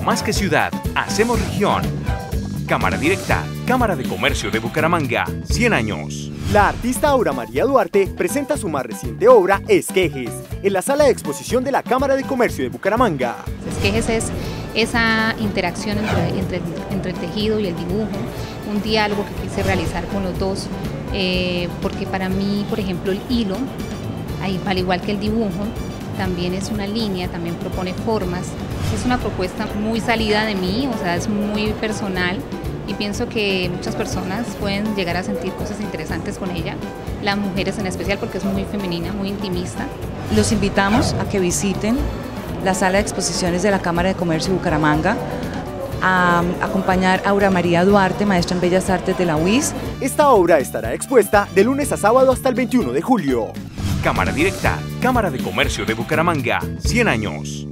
más que ciudad, hacemos región. Cámara Directa, Cámara de Comercio de Bucaramanga, 100 años. La artista Aura María Duarte presenta su más reciente obra, Esquejes, en la sala de exposición de la Cámara de Comercio de Bucaramanga. Esquejes es esa interacción entre el tejido y el dibujo, un diálogo que quise realizar con los dos, porque para mí, por ejemplo, el hilo, al igual que el dibujo, también es una línea, también propone formas. Es una propuesta muy salida de mí, o sea, es muy personal y pienso que muchas personas pueden llegar a sentir cosas interesantes con ella, las mujeres en especial porque es muy femenina, muy intimista. Los invitamos a que visiten la sala de exposiciones de la Cámara de Comercio de Bucaramanga, a acompañar a Aura María Duarte, maestra en Bellas Artes de la UIS. Esta obra estará expuesta de lunes a sábado hasta el 21 de julio. Cámara Directa, Cámara de Comercio de Bucaramanga, 100 años.